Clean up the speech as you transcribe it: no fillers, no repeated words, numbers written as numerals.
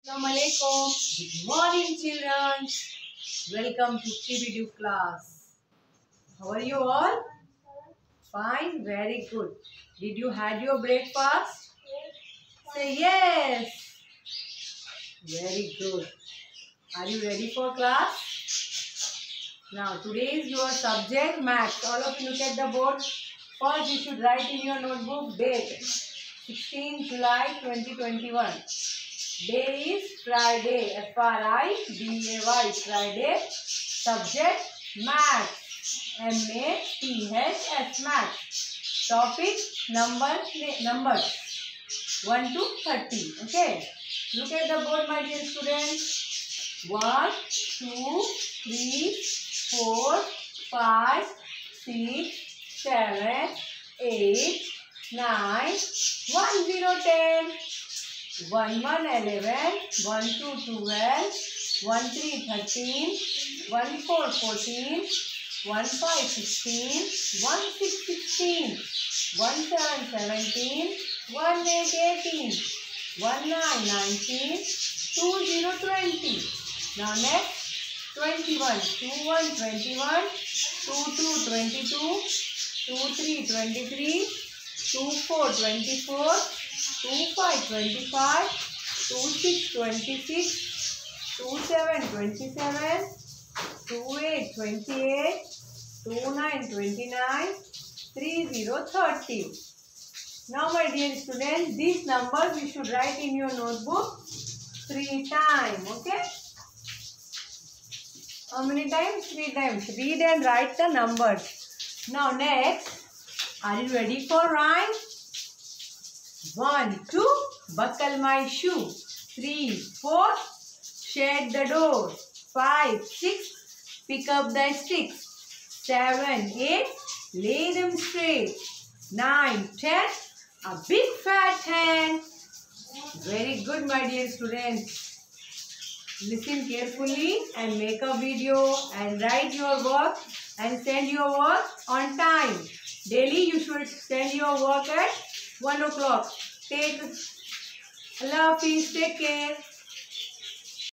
Assalamualaikum. Good morning, children. Welcome to PBD class. How are you all? Fine, very good. Did you had your breakfast? Say yes. Very good. Are you ready for class? Now, today is your subject maths. All of you look at the board. First, you should write in your notebook date 16 July 2021. Day is Friday. Friday. Friday. Subject maths. MATHS maths. Topic numbers 1 to 30. Okay. Look at the board, my dear students. 1, 2, 3, 4, 5, 6, 7, 8, 9, 1, 0, 10. 1, 1, 11, 1, 2, 12, 1, 3, 13, 1, 4, 14, 1, 5, 16, 1, 6, 16, 1, 7, 17, 1, 8, 18, 1, 9, 19, 2, 0, 20. Now next, 21, 2, 1, 21, 2, 2, 22, 2, 3, 23, 2, 4, 24, 2, 5, 25, 2, 6, 26, 2, 7, 27, 2, 8, 28, 2, 9, 29, 3, 0, 30. Now, my dear students, these numbers you should write in your notebook 3 times. Okay? How many times? 3 times. Read and write the numbers. Now, next, are you ready for rhyme? 1, 2, buckle my shoe. 3, 4, shut the door. 5, 6, pick up the sticks. 7, 8, lay them straight. 9, 10, a big fat hen. Very good, my dear students. Listen carefully and make a video and write your work and send your work on time. Daily you should send your work at 1 o'clock. Allah Hafiz, take care.